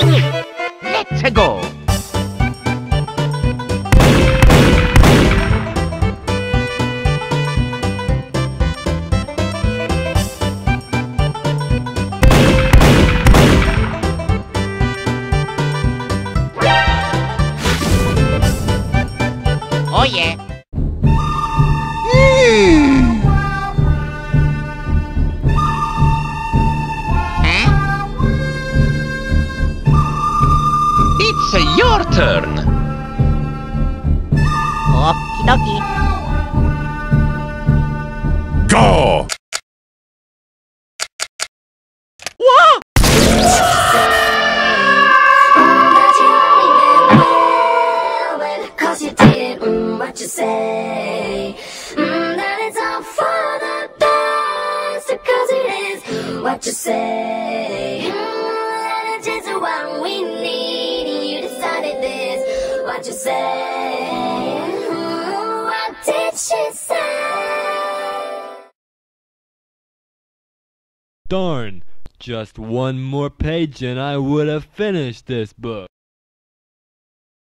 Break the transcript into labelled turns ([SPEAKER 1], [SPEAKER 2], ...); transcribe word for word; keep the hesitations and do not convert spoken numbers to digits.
[SPEAKER 1] Let's go! Oh yeah! Mm. Huh? It's uh, your turn!
[SPEAKER 2] Okie dokie.
[SPEAKER 3] Go!
[SPEAKER 2] Whoa!
[SPEAKER 4] Cause you did mm, what you say. Mm, that it's all for the best. Cause it is what you say. Mm, that it's just what we need. You decided this. What you say. Mm, what did she say?
[SPEAKER 5] Darn, just one more page and I would have finished this book.